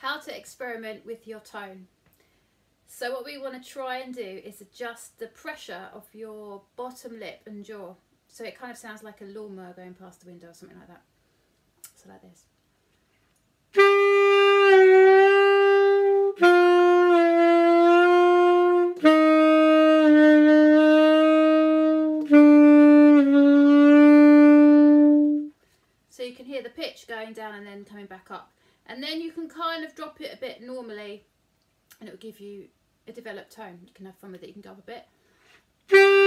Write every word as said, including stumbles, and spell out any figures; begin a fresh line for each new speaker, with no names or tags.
how to experiment with your tone. So what we want to try and do is adjust the pressure of your bottom lip and jaw, so it kind of sounds like a lawnmower going past the window or something like that. So like this. So you can hear the pitch going down and then coming back up. And then you can kind of drop it a bit normally and it will give you a developed tone. You can have fun with it, you can go up a bit.